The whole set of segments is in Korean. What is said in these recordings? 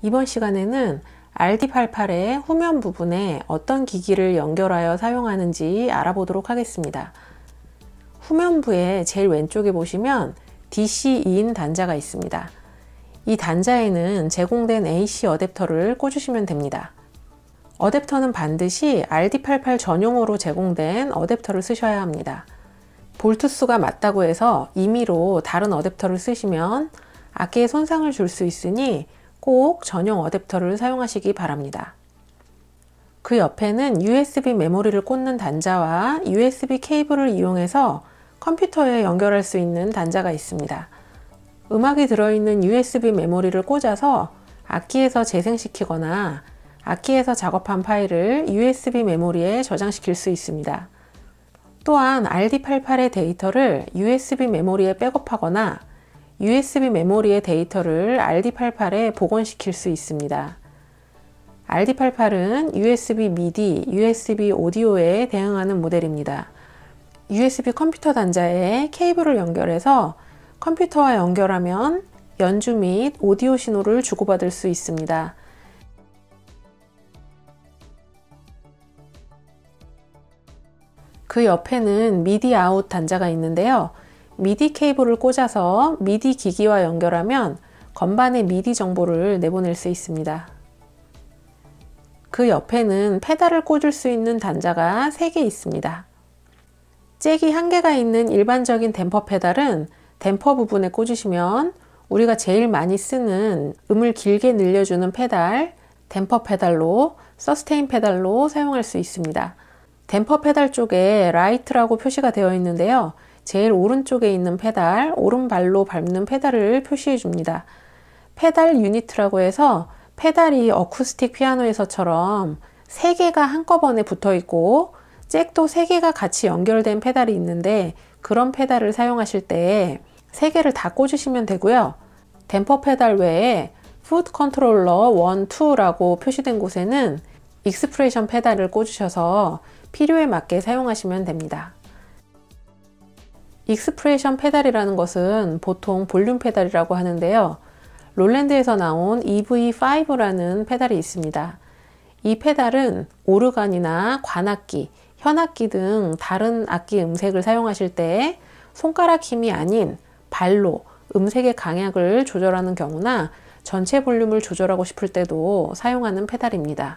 이번 시간에는 RD88의 후면 부분에 어떤 기기를 연결하여 사용하는지 알아보도록 하겠습니다. 후면부의 제일 왼쪽에 보시면 DC2인 단자가 있습니다. 이 단자에는 제공된 AC 어댑터를 꽂으시면 됩니다. 어댑터는 반드시 RD88 전용으로 제공된 어댑터를 쓰셔야 합니다. 볼트 수가 맞다고 해서 임의로 다른 어댑터를 쓰시면 악기에 손상을 줄 수 있으니 꼭 전용 어댑터를 사용하시기 바랍니다. 그 옆에는 USB 메모리를 꽂는 단자와 USB 케이블을 이용해서 컴퓨터에 연결할 수 있는 단자가 있습니다. 음악이 들어있는 USB 메모리를 꽂아서 악기에서 재생시키거나 악기에서 작업한 파일을 USB 메모리에 저장시킬 수 있습니다. 또한 RD88의 데이터를 USB 메모리에 백업하거나 USB 메모리의 데이터를 RD88에 복원시킬 수 있습니다. RD88은 USB MIDI, USB 오디오에 대응하는 모델입니다. USB 컴퓨터 단자에 케이블을 연결해서 컴퓨터와 연결하면 연주 및 오디오 신호를 주고받을 수 있습니다. 그 옆에는 MIDI 아웃 단자가 있는데요. MIDI 케이블을 꽂아서 MIDI 기기와 연결하면 건반의 MIDI 정보를 내보낼 수 있습니다. 그 옆에는 페달을 꽂을 수 있는 단자가 3개 있습니다. 잭이 1개가 있는 일반적인 댐퍼 페달은 댐퍼 부분에 꽂으시면 우리가 제일 많이 쓰는 음을 길게 늘려주는 페달, 댐퍼 페달로, 서스테인 페달로 사용할 수 있습니다. 댐퍼 페달 쪽에 라이트라고 표시가 되어 있는데요. 제일 오른쪽에 있는 페달, 오른발로 밟는 페달을 표시해 줍니다. 페달 유니트라고 해서 페달이 어쿠스틱 피아노에서처럼 3개가 한꺼번에 붙어 있고 잭도 3개가 같이 연결된 페달이 있는데 그런 페달을 사용하실 때 3개를 다 꽂으시면 되고요. 댐퍼 페달 외에 풋 컨트롤러 1, 2라고 표시된 곳에는 익스프레션 페달을 꽂으셔서 필요에 맞게 사용하시면 됩니다. 익스프레션 페달이라는 것은 보통 볼륨 페달이라고 하는데요. 롤랜드에서 나온 EV5라는 페달이 있습니다. 이 페달은 오르간이나 관악기, 현악기 등 다른 악기 음색을 사용하실 때 손가락 힘이 아닌 발로 음색의 강약을 조절하는 경우나 전체 볼륨을 조절하고 싶을 때도 사용하는 페달입니다.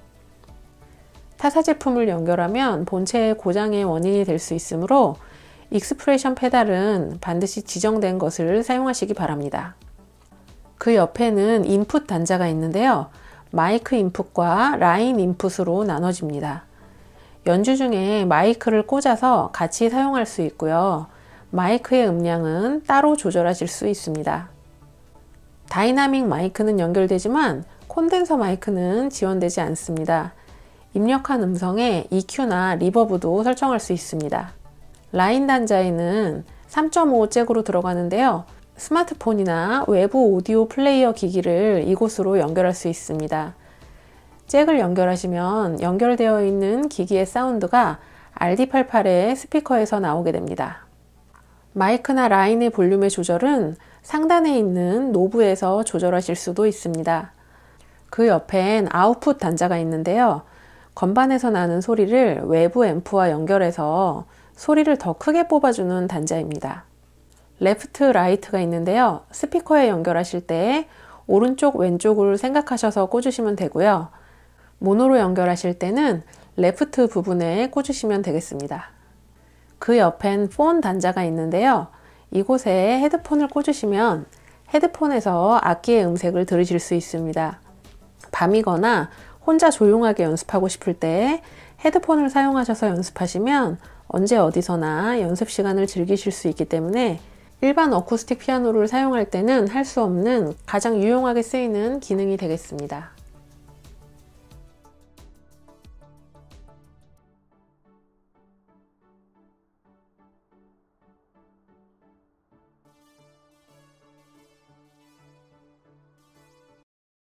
타사 제품을 연결하면 본체의 고장의 원인이 될 수 있으므로 익스프레션 페달은 반드시 지정된 것을 사용하시기 바랍니다. 그 옆에는 인풋 단자가 있는데요. 마이크 인풋과 라인 인풋으로 나눠집니다. 연주 중에 마이크를 꽂아서 같이 사용할 수 있고요. 마이크의 음량은 따로 조절하실 수 있습니다. 다이나믹 마이크는 연결되지만 콘덴서 마이크는 지원되지 않습니다. 입력한 음성에 EQ나 리버브도 설정할 수 있습니다. 라인 단자에는 3.5 잭으로 들어가는데요. 스마트폰이나 외부 오디오 플레이어 기기를 이곳으로 연결할 수 있습니다. 잭을 연결하시면 연결되어 있는 기기의 사운드가 RD88의 스피커에서 나오게 됩니다. 마이크나 라인의 볼륨의 조절은 상단에 있는 노브에서 조절하실 수도 있습니다. 그 옆엔 아웃풋 단자가 있는데요. 건반에서 나는 소리를 외부 앰프와 연결해서 소리를 더 크게 뽑아주는 단자입니다. 레프트, 라이트가 있는데요. 스피커에 연결하실 때 오른쪽, 왼쪽을 생각하셔서 꽂으시면 되고요. 모노로 연결하실 때는 레프트 부분에 꽂으시면 되겠습니다. 그 옆엔 폰 단자가 있는데요. 이곳에 헤드폰을 꽂으시면 헤드폰에서 악기의 음색을 들으실 수 있습니다. 밤이거나 혼자 조용하게 연습하고 싶을 때 헤드폰을 사용하셔서 연습하시면 언제 어디서나 연습 시간을 즐기실 수 있기 때문에 일반 어쿠스틱 피아노를 사용할 때는 할 수 없는 가장 유용하게 쓰이는 기능이 되겠습니다.